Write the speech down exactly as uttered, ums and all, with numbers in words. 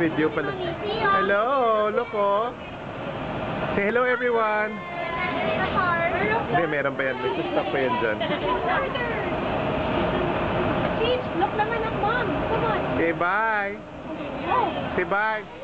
Video pala. Hello, look oh. Say hello everyone. Hindi, meron pa yan. May stop pa yan dyan. Look naman at mom. Come on. Say bye. Oh. Say bye.